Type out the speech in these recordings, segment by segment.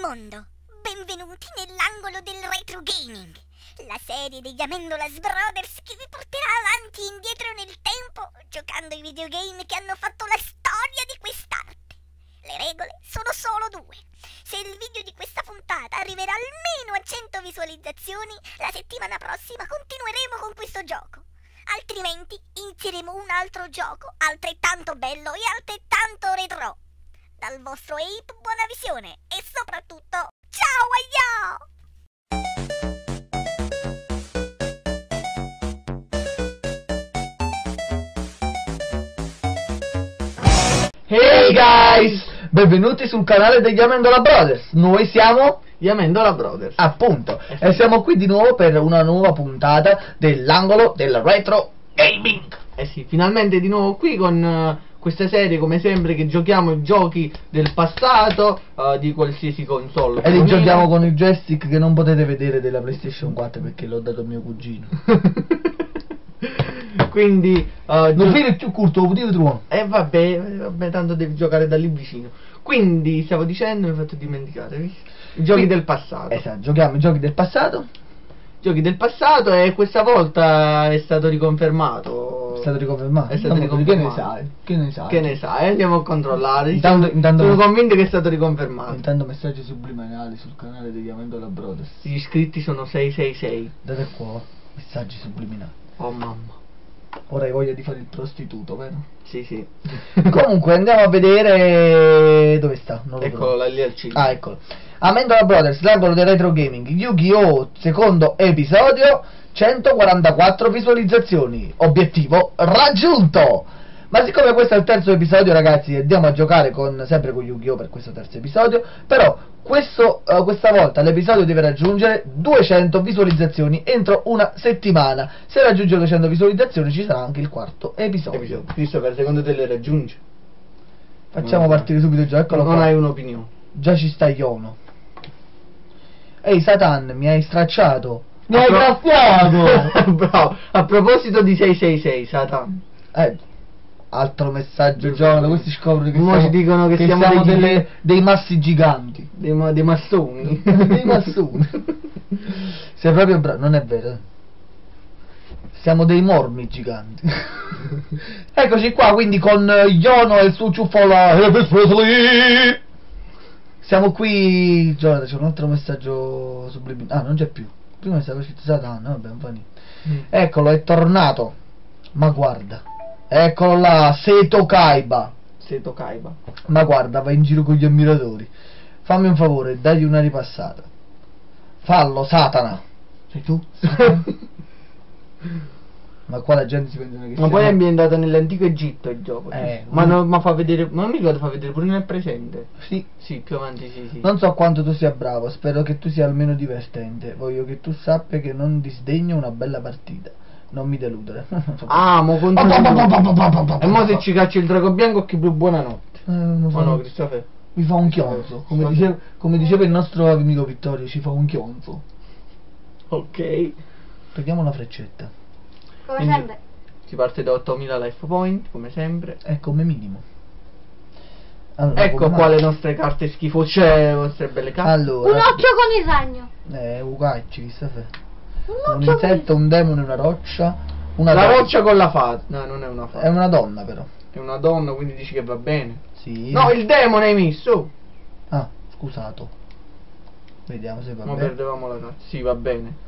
mondo! Benvenuti nell'angolo del retro gaming, la serie degli Amendolas Brothers che vi porterà avanti e indietro nel tempo giocando ai videogame che hanno fatto la storia di quest'arte. Le regole sono solo due. Se il video di questa puntata arriverà almeno a 100 visualizzazioni, la settimana prossima continueremo con questo gioco. Altrimenti inizieremo un altro gioco altrettanto bello e altrettanto retro. Dal vostro Ape buona visione e soprattutto ciao aio! Hey guys! Benvenuti sul canale degli Amendola Brothers. Noi siamo gli Amendola Brothers, appunto, e siamo qui di nuovo per una nuova puntata dell'angolo del retro gaming. Eh sì, finalmente di nuovo qui con questa serie, come sempre, che giochiamo i giochi del passato di qualsiasi console. E li giochiamo con il joystick che non potete vedere della PlayStation 4 perché l'ho dato a mio cugino. Quindi non fai più curto, lo potevi trovare. vabbè, tanto devi giocare da lì vicino. Quindi stavo dicendo, mi ho fatto dimenticare, visto? I giochi del passato. Esatto, giochiamo i giochi del passato. Giochi del passato, e questa volta è stato riconfermato. È stato riconfermato? È stato riconfermato. Che ne sai? Che ne sai? Andiamo a controllare. Intanto sono convinto che è stato riconfermato. Intanto messaggi subliminali sul canale degli Amendola Brothers. Gli iscritti sono 666. Date qua, messaggi subliminali. Oh mamma. Ora hai voglia di fare il prostituto, vero? Sì, sì. Comunque andiamo a vedere dove sta. Non lo Eccolo là, lì al centro. Ah, eccolo. Amendola Brothers, l'angolo del retro gaming, Yu-Gi-Oh! Secondo episodio, 144 visualizzazioni. Obiettivo raggiunto! Ma siccome questo è il terzo episodio, ragazzi, andiamo a giocare sempre con Yu-Gi-Oh! Per questo terzo episodio. Però questa volta l'episodio deve raggiungere 200 visualizzazioni entro una settimana. Se raggiunge 200 visualizzazioni ci sarà anche il quarto episodio. Christopher, secondo te le raggiunge? Facciamo partire subito il gioco. Eccolo Non qua. hai un'opinione? Già ci sta Iono. Ehi Satan, mi hai stracciato. Mi A hai pro- graffiato. Bravo. A proposito di 666, Satan. Altro messaggio, Giovanni. Questi scoprono che Mo ci dicono che siamo dei massi giganti. Dei massoni. Dei massoni. Sei proprio bravo. Non è vero. Siamo dei mormi giganti. Eccoci qua, quindi con Iono e il suo ciuffola Elvis Presley. Siamo qui, Giovanni, c'è un altro messaggio subliminale. Ah, non c'è più. Prima mi stava scritto Satan, vabbè, non fa niente. Eccolo, è tornato. Ma guarda. Eccolo là, Seto Kaiba. Seto Kaiba. Ma guarda, va in giro con gli ammiratori. Fammi un favore, dagli una ripassata. Fallo, Satana. Sei tu? Ma qua la gente si pensa che Ma poi è ambientato nell'antico Egitto il gioco. ma fa vedere. Ma non mi ricordo, fa vedere pure nel presente. Sì. Sì, più avanti, sì. Non so quanto tu sia bravo, spero che tu sia almeno divertente. Voglio che tu sappia che non disdegno una bella partita. Non mi deludere. Ah, mo continua. E mo se ci caccia il drago bianco, occhi blu, buonanotte. No, Christopher. Mi fa un chionzo. Come diceva il nostro amico Vittorio, ci fa un chionzo. Ok. Prendiamo una freccetta. Come sempre. Si parte da 8000 life point, come sempre. È come minimo. Allora, ecco qua le nostre carte schifose, le nostre belle carte. Allora, Un occhio con il ragno. Ugacci, chi sta fe? Un Un occhio insetto, un demone, una roccia. La roccia con la fata. No, non è una fata. È una donna però. È una donna, quindi dici che va bene. Sì. No, il demone hai messo. Ah, scusato. Vediamo se va Ma bene. perdevamo la carta. Sì, va bene.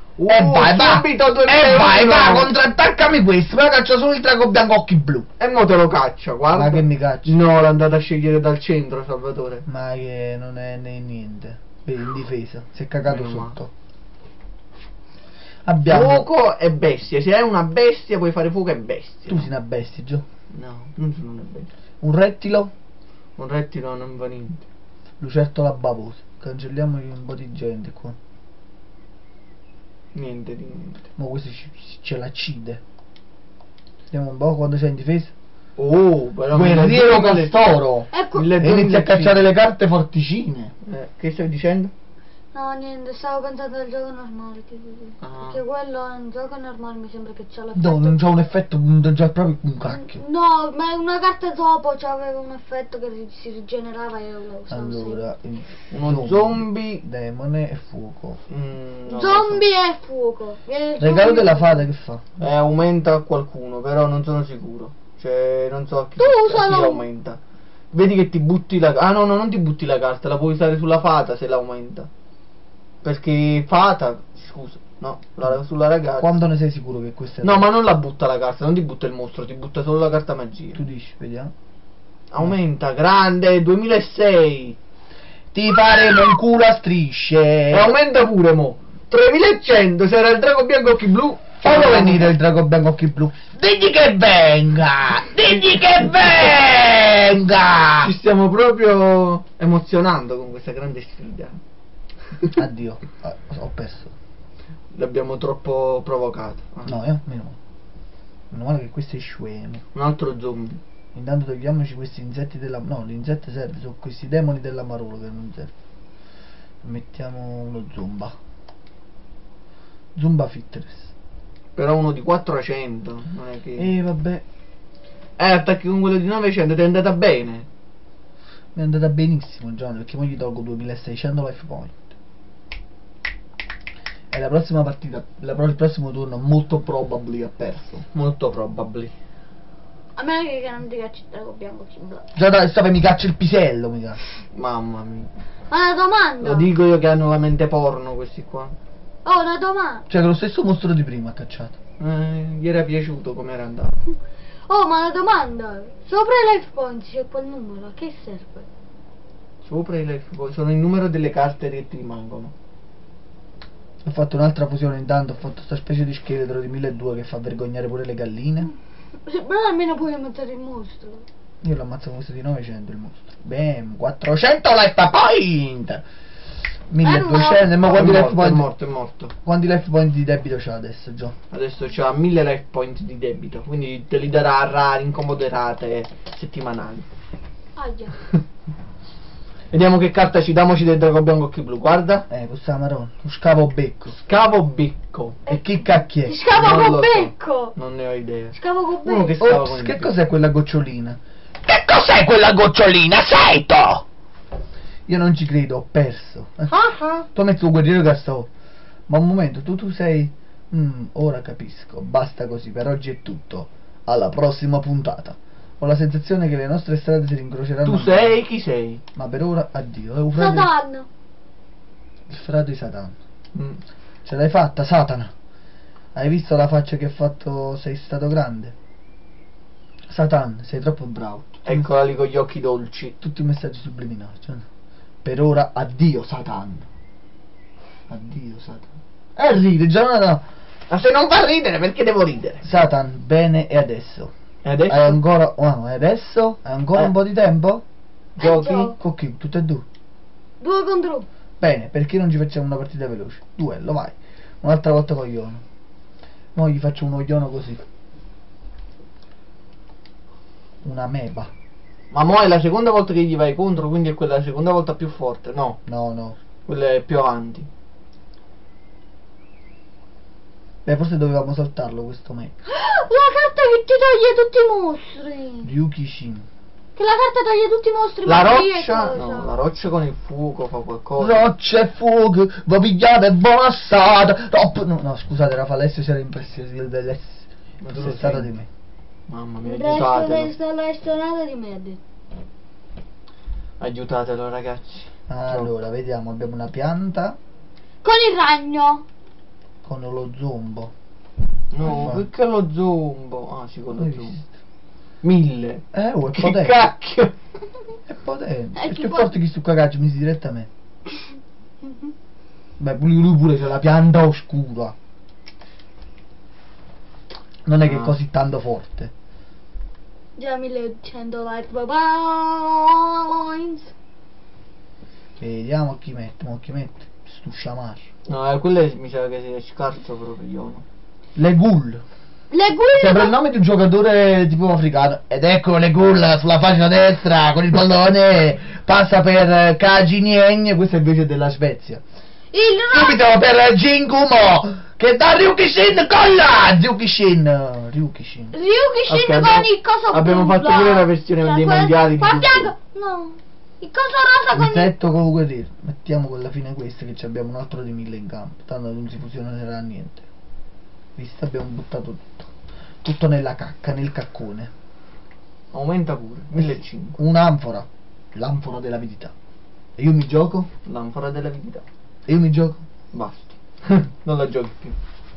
Vai, contrattaccami questo, però caccia solo il drago bianco occhi blu. E mo te lo caccia, guarda. Ma che mi caccia? No, l'ha andata a scegliere dal centro, Salvatore. Ma che non è niente. Vedi, in difesa, si è cagato Meno sotto. Abbiamo... Fuoco e bestia. Se hai una bestia puoi fare fuoco e bestia. Tu sei una bestia, Gio. No, non sono una bestia. Un rettilo? Un rettilo non va niente. Lucertola bavosa. Cancelliamo un po' di gente qua. Niente di niente. Ma questo ce l'accide. Vediamo un po' quando sei in difesa. Oh, però Guerriero Castoro. Ecco. E inizia a cacciare le carte forticine. Che stai dicendo? No, niente, stavo pensando al gioco normale. Ah. Perché quello è un gioco normale, mi sembra che c'ha l'effetto. No, non c'ha un effetto, non c'ha proprio un cacchio. No, ma una carta dopo c'aveva un effetto che si rigenerava e io lo usavo Allora, Uno zombie. demone e fuoco. sempre. Non Zombie e fuoco. E il Regalo zombie- della fata che fa? Aumenta a qualcuno, però non sono sicuro. Cioè, non so a chi, Tu a chi usalo. aumenta. Vedi che ti butti la. Ah no, no, non ti butti la carta, la puoi usare sulla fata se l'aumenta. Perché fata. Scusa, no, sulla ragazza. Quando ne sei sicuro che questa è No, ma non la butta la carta, non ti butta il mostro, ti butta solo la carta magia. Tu dici, vediamo. Aumenta, grande, 2006. Ti faremo un culo a strisce. E aumenta pure mo. 3100, se era il drago bianco occhi blu. Fallo venire il drago bianco occhi blu. Digli che venga! Digli che venga! Ci stiamo proprio emozionando con questa grande sfida. Addio, ho perso. L'abbiamo troppo provocato. Ah. No, meno male che questo è scemo. Un altro zombie. Intanto togliamoci questi insetti della... No, l'insetto serve, sono questi demoni della Marolo che non serve. Mettiamo uno Zumba. Zumba Fitness. Però uno di 400. Non è che. Vabbè, Attacchi con quello di 900, ti è andata bene. mi è andata benissimo Gianni, perché poi gli tolgo 2600 life point. E la prossima partita, il prossimo turno molto probably ha perso. Molto probably. A me che non ti cacci il drago bianco occhi blu. Già da stava mi caccia il pisello, mi caccia. Mamma mia. Ma una domanda. Lo dico io che hanno la mente porno questi qua. Oh, una domanda. Cioè che lo stesso mostro di prima ha cacciato. Gli era piaciuto come era andato. Oh, ma una domanda. Sopra i life points c'è quel numero, a che serve? Sopra i life point sono il numero delle carte che ti rimangono. Ho fatto un'altra fusione intanto, ho fatto sta specie di scheletro di 1200 che fa vergognare pure le galline. Sì, però almeno puoi mettere il mostro. Io lo ammazzo con questo di 900 il mostro. Bam, 400 life point! 1200, ma quanti life È point? morto, è morto. Quanti life point di debito c'ha adesso, Gio? Adesso c'ha 1000 life point di debito, quindi te li darà a rari, incomoderate settimanali. Aia. Vediamo che carta ci damoci del drago bianco occhi blu, guarda. Questa maronna, lo scavo becco. Scavo becco. E chi cacchio è? Scavo Non con lo so. becco. Non ne ho idea. Scavo con Uno becco. che stava con Ops, il che becco. cos'è quella gocciolina? Che cos'è quella gocciolina? Seito! Io non ci credo, ho perso. Ah. Tu hai messo un guerriero che sta. Ma un momento, tu sei... ora capisco, basta così, per oggi è tutto. Alla prossima puntata. Ho la sensazione che le nostre strade si rincroceranno. Tu sei chi sei? Ma per ora, addio. È un frate... Satan. Il frate di Satan. Mm. Ce l'hai fatta, Satana? Hai visto la faccia che ha fatto? Sei stato grande. Satan, sei troppo bravo. Eccola lì con gli occhi dolci. Tutti i messaggi subliminali. Cioè, per ora, addio, Satan. Addio, Satan. Ride, già no. Ma se non fa ridere, perché devo ridere? Satan, bene, e adesso? E adesso? Hai ancora... e adesso? Hai ancora un po' di tempo? Giochi? gioco. Con chi? Tutte e due? 2 contro 1. Bene, perché non ci facciamo una partita veloce? Duello, vai. Un'altra volta con Iono. Mo gli faccio uno Iono così. Una meba. Ma mo è la seconda volta che gli vai contro, quindi è quella la seconda volta più forte. No, No. quella è più avanti. Beh, forse dovevamo saltarlo questo me. La carta che ti toglie tutti i mostri. Ryuki Shin. Che la carta toglie tutti i mostri. La ma qui è roccia, cosa? no, la roccia con il fuoco fa qualcosa. Roccia e fuoco, va pigliate buona assata. No, scusate, Rafa Alessio si era impressionato Ma tu lo stata sai. di me. Mamma mia, Il aiutatelo. resto l'hai stonata di me, ha detto. Aiutatelo ragazzi. Allora, vediamo, abbiamo una pianta Con il ragno. con lo zombo. No, Vai. perché lo zombo? Ah, sì, con lo Hai zombo. visto? 1000. È Che potente. cacchio. È potente. È È più più forte. forte che sto cagaggio, mi si direttamente. Beh, lui pure c'è la pianta oscura. Non è che è Ah. così tanto forte. Già 1100 life points. Vediamo chi mette, chi mette. Sto sciamarro. No, quello mi sa che è scarso proprio io. No? Le ghoul. Le Sembra il guide. nome di un giocatore tipo africano. Ed ecco le ghoul sulla pagina destra con il pallone. Passa per Kajinieng. Questo invece è della Svezia. Il Subito per Jingumo che da Ryukishin colla! Ryukishin. Ryukishin Ok, con il coso abbiamo blu, fatto là. pure la versione dei mondiali di Qua tutto. fianco, no. Il coso rosa con il... Insetto con guerriero. Mettiamo con la fine queste che ci abbiamo un altro di 1000 in campo. Tanto non si fusionerà niente. Visto, abbiamo buttato tutto. Tutto nella cacca, nel caccone. Aumenta pure, 1500. Un'anfora. L'anfora della verità. E io mi gioco? L'anfora della vita. E io mi gioco? Basta. Non la giochi più.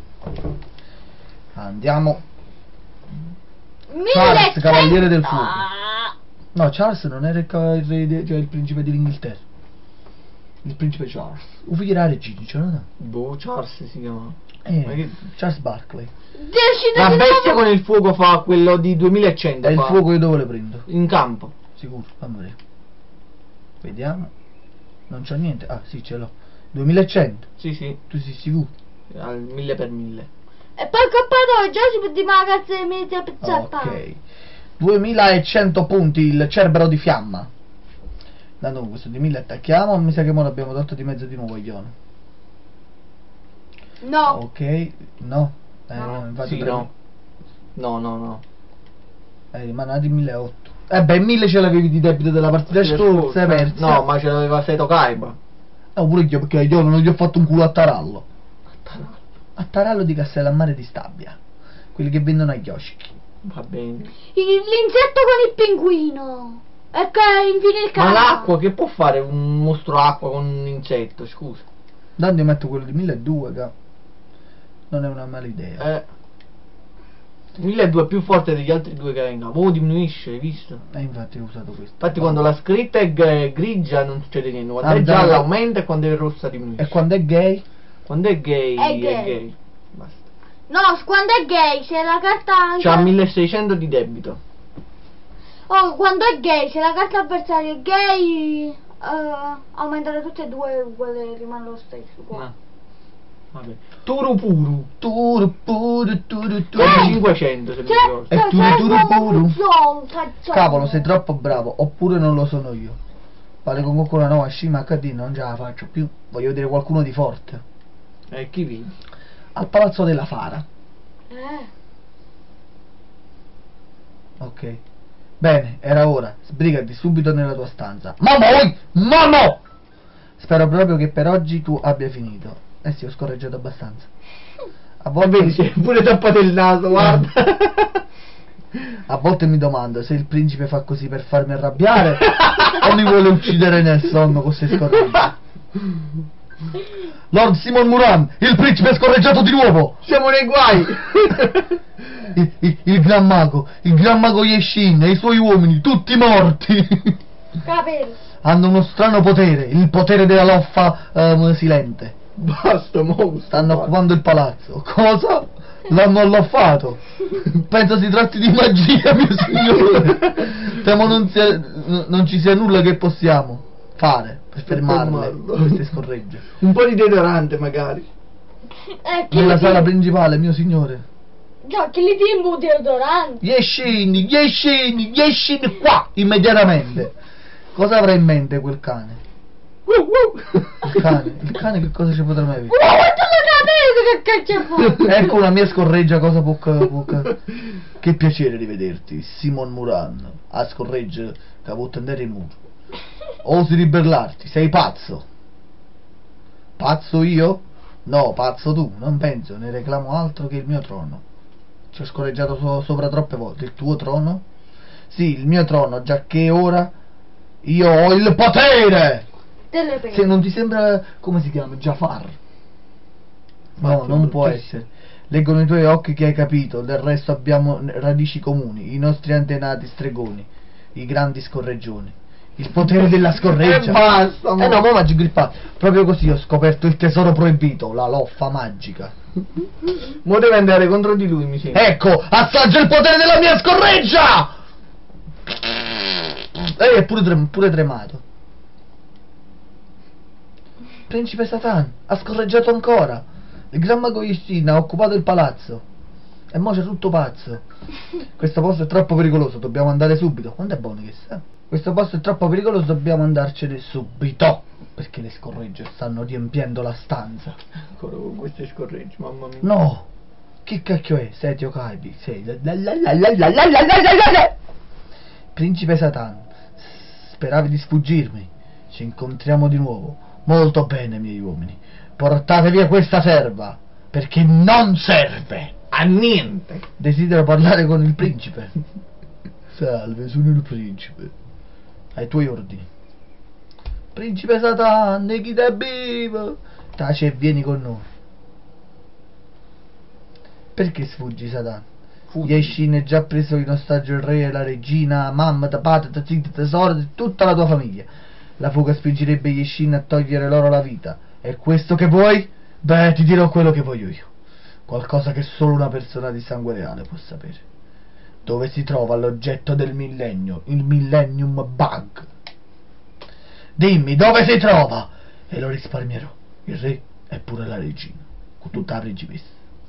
Andiamo. 1100. Charles, cavaliere del fuoco. Ah, No, Charles non era il re, cioè il principe dell'Inghilterra. Il principe Charles. Un figlio della regina, cioè, no? Boh, Charles si chiama. Ma che- Charles Barkley. decide La di bestia nuovo. con il fuoco fa quello di 2100. E il fa fuoco io dove lo prendo? in campo. Sicuro, fammi vedere. Vediamo. Non c'ho niente. Ah, sì, ce l'ho. 2100. Sì, sì, Tu sei sicuro? al 1000 per 1000. E poi coppato già si può dire ma cazzo di media pizzata. Ok. 2100 punti il cerbero di fiamma. Dando questo di 1000 attacchiamo. Mi sa che ora abbiamo dato di mezzo di nuovo Iono. No. Ok. No. No. Infatti Sì, prendo- no. No. rimane di 1800. Beh, 1000 ce l'avevi di debito della partita scorsa, persa. No, ma ce l'aveva Seto Kaiba. Pure io, perché io non gli ho fatto un culo a Tarallo. A Tarallo di Castellammare di Stabia. Quelli che vendono a chioschi. Va bene. L'insetto con il pinguino. E che infine il Ma cane. l'acqua, che può fare un mostro acqua con un insetto, scusa? Tanto io metto quello di 1200, che non è una mala idea. 1200 è più forte degli altri due che hai in campo. Oh, diminuisce, hai visto? E infatti ho usato questo. Infatti quando la scritta è grigia non succede niente. Quando è Andare- gialla aumenta e quando è rossa diminuisce. E quando è gay? Quando è gay È gay. gay. Basta. No, quando è gay, se la carta anche... C'ha 1600 di debito. Oh, quando è gay, se la carta avversaria è gay, aumentare tutte e due uguali, rimane lo stesso. uguale. No. Vabbè. Turupuru. Turupuru. Sono 500 se mi ricordo. E turupuru. Cavolo, Cavolo, sei troppo bravo. Oppure non lo sono io. Vale con una nuova scima HD, non ce la faccio più. Voglio vedere qualcuno di forte. Chi vedi? Al Palazzo della Fara. Ok. Bene, era ora. Sbrigati subito nella tua stanza. Mamma! Spero proprio che per oggi tu abbia finito. Eh sì, ho scorreggiato abbastanza. A volte, Vedi, c'è pure tappato il naso, guarda. a volte mi domando se il principe fa così per farmi arrabbiare o mi vuole uccidere nel sonno con queste scorregge. Lord Simon Muran, il principe è scorreggiato di nuovo! Siamo nei guai. Il gran mago Yeshin e i suoi uomini, tutti morti! Capelli. Hanno uno strano potere, il potere della loffa silente. Basta, mo. Stanno occupando il palazzo. Cosa? L'hanno alloffato. Penso si tratti di magia, mio signore. Temo non ci sia nulla che possiamo fare per fermarle, queste scorregge. Un po' di deodorante magari. Nella sala principale, mio signore. Già, che li dimmo deodorante. Yeshin qua, immediatamente. Cosa avrà in mente quel cane? Il cane che cosa ci potrà mai avere? Ma quanto lo capelli che caccia fa? Ecco una mia scorreggia, cosa può che piacere rivederti, Simon Muran. A scorregge che può tendere il muro. Osi ribellarti, sei pazzo. Pazzo io? No, pazzo tu, non penso, ne reclamo altro che il mio trono. Ci ho scorreggiato sopra troppe volte. Il tuo trono? Sì, il mio trono, giacché ora io ho il potere! Delle penne. Se non ti sembra, come si chiama? Jafar? No, non può essere. Leggono i tuoi occhi che hai capito, del resto abbiamo radici comuni, i nostri antenati stregoni, i grandi scorreggioni. Il potere della scorreggia. E basta, mo. No, mo Magic Grippato. Proprio così ho scoperto il tesoro proibito, la loffa magica. Mo deve andare contro di lui, mi sembra. Ecco, assaggia il potere della mia scorreggia! È pure tremato. Principe Satan ha scorreggiato ancora. Il gran mago Yeshin ha occupato il palazzo. E mo c'è tutto pazzo. Questo posto è troppo pericoloso, dobbiamo andare subito. Quanto è buono che sa? Questo posto è troppo pericoloso, dobbiamo andarcene subito. Perché le scorregge stanno riempiendo la stanza. Ancora con queste scorregge, mamma mia. No! Che cacchio è? Setio Kaibi, sei. Principe Satan, speravi di sfuggirmi? Ci incontriamo di nuovo. Molto bene, miei uomini. Portate via questa serva, perché non serve A niente. Desidero parlare con il principe. Salve, sono il principe. Ai tuoi ordini. Principe Satan, chi te vivo? Taci e vieni con noi. Perché sfuggi, Satan? Yeshin è già preso in ostaggio il re e la regina, mamma, padre, zitto, tesoro di tutta la tua famiglia. La fuga spingerebbe Yeshin a togliere loro la vita. È questo che vuoi? Beh, ti dirò quello che voglio io. Qualcosa che solo una persona di sangue reale può sapere. Dove si trova l'oggetto del millennio, il Millennium Bug? Dimmi, dove si trova? E lo risparmierò. Il re e pure la regina, con tutta la principessa.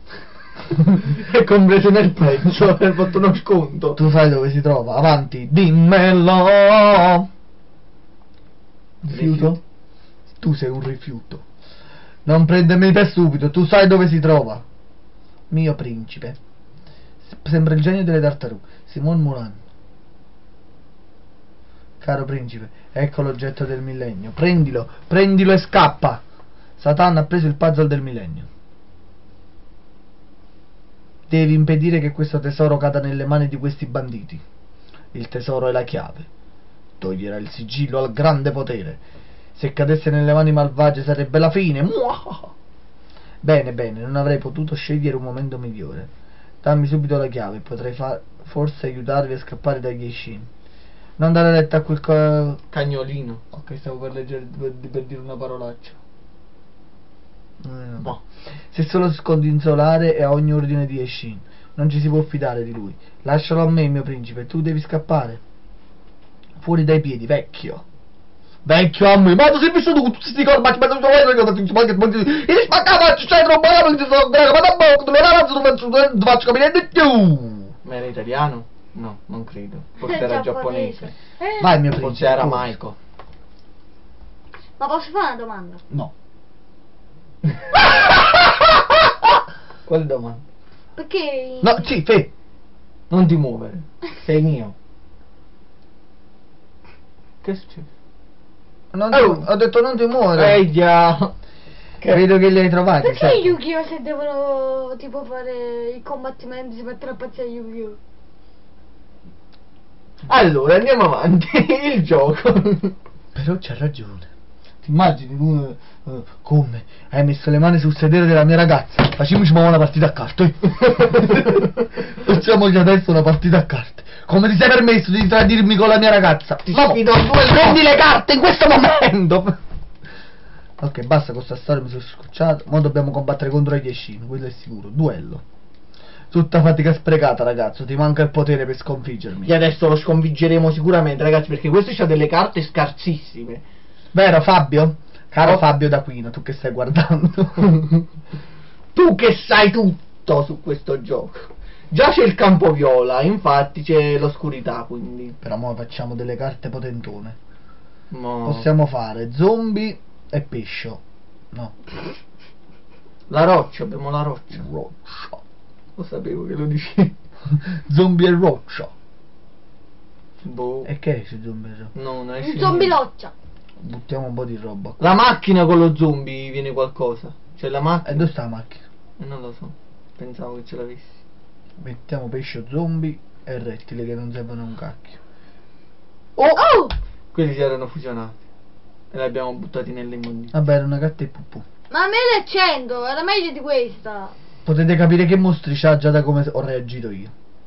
È compreso nel prezzo, hai fatto uno sconto. Tu sai dove si trova? Avanti, dimmelo. Rifiuto? Tu sei un rifiuto. Non prendermi per subito, tu sai dove si trova. Mio principe. Sembra il genio delle tartarughe, Simon Mulan. Caro principe, ecco l'oggetto del millennio. Prendilo, prendilo e scappa. Satan ha preso il puzzle del millennio. Devi impedire che questo tesoro cada nelle mani di questi banditi. Il tesoro è la chiave. Toglierà il sigillo al grande potere. Se cadesse nelle mani malvagie sarebbe la fine. Muah! Bene, bene, non avrei potuto scegliere un momento migliore. Dammi subito la chiave, potrei forse aiutarvi a scappare dagli Yeshin. Non dare retta a quel Cagnolino. Ok, stavo per leggere, per dire una parolaccia. Boh. Se solo scondi in solare e a ogni ordine di Yeshin, non ci si può fidare di lui. Lascialo a me, mio principe, tu devi scappare. Fuori dai piedi, vecchio. Vecchio a me, ma tu sei vissuto con tutti questi corpi, ma tu faccio capire di più. Ma era italiano? No, non credo. Forse era giapponese. Vai, mio Forse principe. era Maiko. Ma posso fare una domanda? No. Quale domanda? Perché... No, sì, fe. Non ti muovere. Sei mio. Che succede? Ho detto non ti muovere. Già. Vedo che li hai trovati. Perché certo. Yu-Gi-Oh! Se devono tipo fare i combattimenti si mettono a pazzare Yu-Gi-Oh! Allora andiamo avanti. Il gioco. Però c'ha ragione. Ti immagini tu come hai messo le mani sul sedere della mia ragazza? Facciamoci una partita a carte. Facciamogli adesso una partita a carte. Come ti sei permesso di tradirmi con la mia ragazza? Ti sfido a due. Prendi le carte in questo momento. Ok, basta con sta storia, mi sono scocciato. Ora dobbiamo combattere contro gli Yeshin, quello è sicuro. Duello. Tutta fatica sprecata, ragazzo, ti manca il potere per sconfiggermi. E adesso lo sconfiggeremo sicuramente, ragazzi, perché questo c'ha delle carte scarsissime. Vero, Fabio? Caro Oh. Fabio d'Aquino, tu che stai guardando. Tu che sai tutto su questo gioco. Già c'è il campo viola, infatti c'è l'oscurità, quindi Però mo facciamo delle carte potentone. mo- Possiamo fare zombie e pescio. No. La roccia, abbiamo la roccia. Roccia. Lo sapevo che lo dicevi. Zombie e roccia. Boh. E che è su zombie e roccia? No, non Un esce zombie niente. loccia. Buttiamo un po' di roba qua. La macchina con lo zombie viene qualcosa. C'è la E macchina? dove sta la macchina? Non lo so. Pensavo che ce l'avessi. Mettiamo pesce, zombie e rettili che non servono a un cacchio. Oh! Quelli si erano fusionati. E li abbiamo buttati nell'immondizia. Vabbè, era una carta e pupù. Ma 1100, era meglio di questa. Potete capire che mostri c'ha già da come ho reagito io.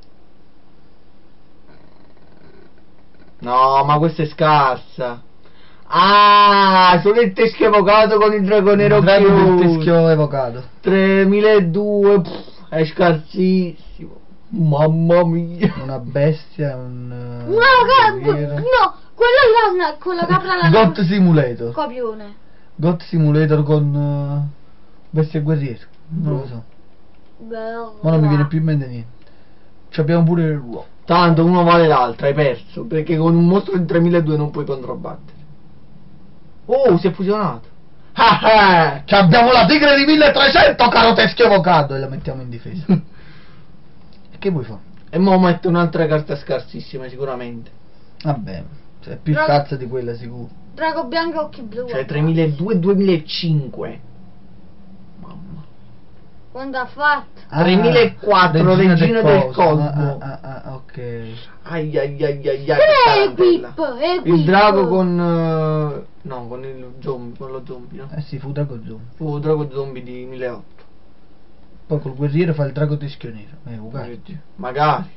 No, ma questa è scarsa. Ah, solo il teschio evocato con il dragone Drago del rocchioso. teschio evocato. 3002, è scarsissimo. Mamma mia. Una bestia, un... No, guerriero. no, quello là, con la capra alla God Simulator. copione. God Simulator con bestia e guerriero. Non lo so. Bello. Ma non mi viene più in mente niente. Ci abbiamo pure il Raw. Tanto uno vale l'altro, hai perso. Perché con un mostro di 3002 non puoi controbattere. Oh, si è fusionato. Ah, ah. Cioè, abbiamo la tigre di 1300, caro teschio avvocato, e la mettiamo in difesa. E che vuoi fare? E mo metto un'altra carta scarsissima, sicuramente. Vabbè, cioè, più Però- cazzo di quella sicuro. Drago bianco e occhi blu. Cioè 3002-2005. Mamma. Quando ha fatto? 3004, regina del coso. cosmo. Ok. Ai ai ai ai ai, che Equip, tarantella. Equip. Il drago con no, con il zombie, con lo zombie, no? Eh sì, fu drago zombie. Fu il drago zombie di 1008. Poi col guerriero fa il drago teschio nero. Uguale. Magari.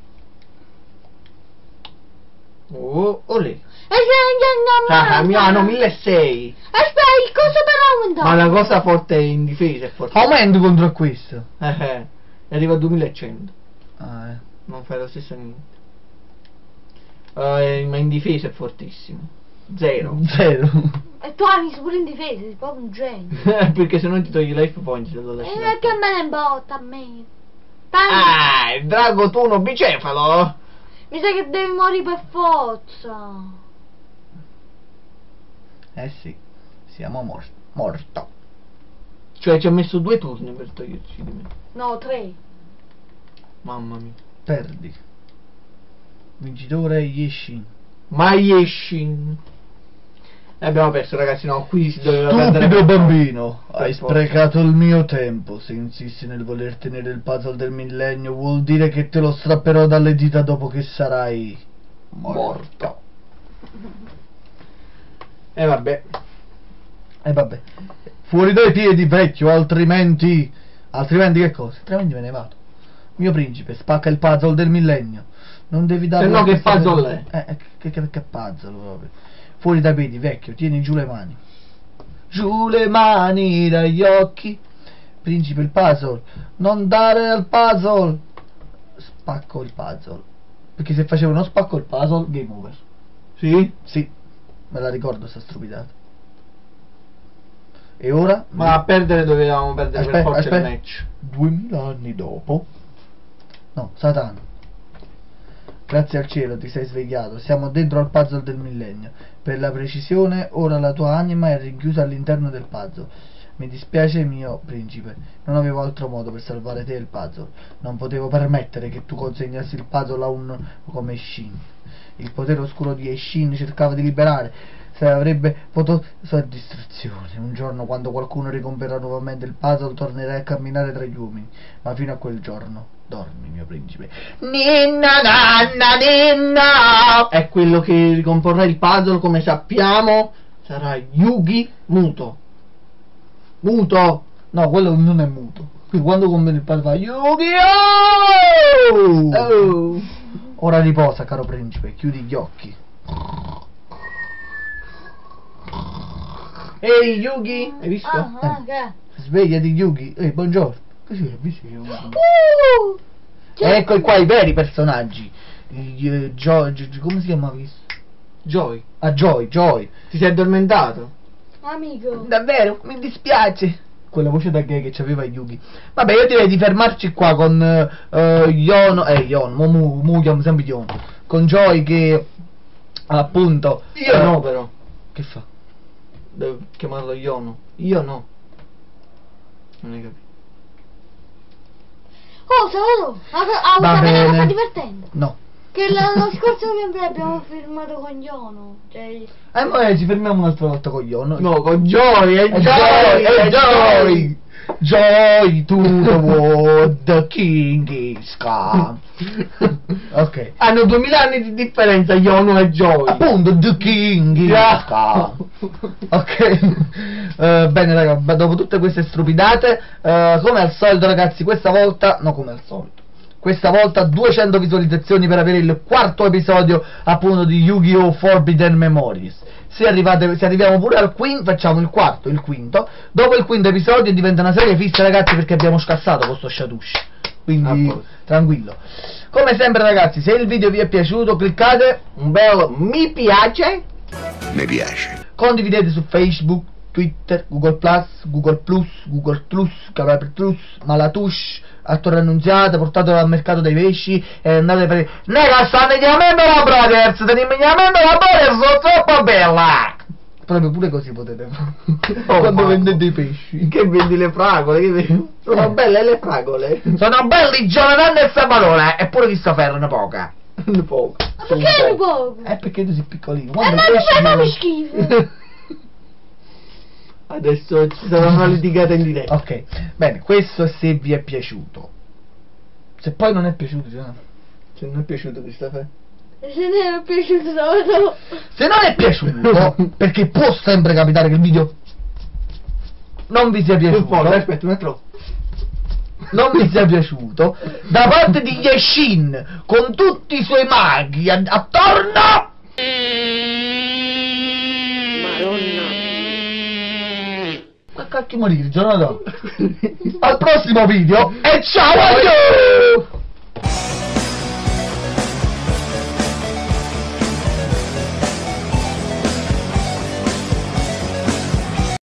Oh, olè. E se andiamo Ah, no, 1600. Aspetta, il coso per aumentare. Ma la cosa forte è in difesa, è forte. Aumento contro questo. Arriva a 2100. Ah, Non fai lo stesso niente. Ma in difesa è fortissimo. Zero. Zero. E tu hai pure in difesa, sei proprio un genio. Perché se no ti togli life point se lo lasci. E che me ne importa a me? Il drago tuno bicefalo. Mi sa che devi morire per forza. Eh sì, siamo morto. Cioè ci ha messo 2 turni per toglierci di me. No, 3. Mamma mia. Perdi. Vincitore Yeshin. Ma Yeshin. E abbiamo perso, ragazzi, no, qui si doveva Stupido perdere. bambino, Per hai forza. sprecato il mio tempo. Se insisti nel voler tenere il puzzle del millennio, vuol dire che te lo strapperò dalle dita dopo che sarai morto. E vabbè. E vabbè, fuori dai piedi, vecchio, altrimenti che cosa? Altrimenti me ne vado. Mio principe, spacca il puzzle del millennio. Non devi dare. Se no che puzzle Che puzzle proprio. Fuori dai piedi, vecchio, tieni giù le mani. Giù le mani dagli occhi. Principe, il puzzle. Non dare al puzzle. Spacco il puzzle. Perché se facevo non spacco il puzzle, game over. Sì? Sì, me la ricordo sta stupidata. E ora? Ma a perdere dovevamo perdere per forza il match. 2000 anni dopo. No, Satana. Grazie al cielo ti sei svegliato. Siamo dentro al puzzle del millennio. Per la precisione, ora la tua anima è rinchiusa all'interno del puzzle. Mi dispiace, mio principe. Non avevo altro modo per salvare te e il puzzle. Non potevo permettere che tu consegnassi il puzzle a un come Shin. Il potere oscuro di Shin cercava di liberare. Se avrebbe potuto. Sua distrazione. Un giorno, quando qualcuno ricomprerà nuovamente il puzzle, tornerai a camminare tra gli uomini. Ma fino a quel giorno, dormi, mio principe. Ninna nanna ninna. È quello che ricomporrà il puzzle, come sappiamo, sarà Yugi muto. Muto. No, quello non è muto. Quindi quando combina il puzzle fa Yu-Gi-Oh! Oh. Ora riposa, caro principe, chiudi gli occhi. Ehi Yugi, hai visto? Che? Svegliati, Yugi. Buongiorno. Così è vicino. Cioè, Ecco qua i veri personaggi. Come si chiama? Joy, Ah, Joy. ti sei addormentato? amico. Davvero, mi dispiace. Quella voce da gay che c'aveva Yugi. Vabbè, io direi di fermarci qua con Yono, mo chiamo sempre Yono. Con Joy che appunto Io no però. Che fa? Devo chiamarlo Yono. Io no. Non hai capito. Oh, saluto. Va Sapete bene. cosa divertente? No. Che l'anno scorso sempre abbiamo firmato con Yono. Cioè, Ma ci fermiamo un'altra volta con Yono. No, con Joy, è Joy. Joy to the world, the king is come. Ok. Hanno 2000 anni di differenza Yono e Joy. Appunto, the king is come. Ok. Bene raga, dopo tutte queste stupidate, come al solito ragazzi, questa volta 200 visualizzazioni per avere il quarto episodio appunto di Yu-Gi-Oh! Forbidden Memories. Se arriviamo pure al quinto, facciamo il quarto, il quinto. Dopo il quinto episodio diventa una serie fissa ragazzi, perché abbiamo scassato con sto Shadoush. Quindi tranquillo. Come sempre ragazzi, se il video vi è piaciuto cliccate Un bel mi piace. Mi piace. condividete su Facebook, Twitter, Google Plus, Canale Plus, Malatush, a Torre Annunziata, portatelo al mercato dei pesci e andate per... Nega, stanno chiamando la Brothers, teniamo chiamando la Brothers, sono troppo bella! Proprio pure così potete fare. Oh, Quando mamma. vendete i pesci. Che vendi le fragole? Sono belle le fragole. Sono belli Jonathan e Sabalone, eppure di sta ferro poca. Poco. Ma perché ne poco? Perché tu sei piccolino. Ma tu fai proprio schifo. Adesso ci sarà una litigata in diretta. Ok, bene, questo se vi è piaciuto. Se poi non è piaciuto, Jonathan. Se non è piaciuto Christopher. Se ne è piaciuto solo. Se non è piaciuto, perché può sempre capitare che il video non vi sia piaciuto, Aspetta un attimo. non vi sia piaciuto, da parte di Yeshin con tutti i suoi maghi attorno, ma cacchio morire, Jonathan. Al prossimo video e ciao a tutti!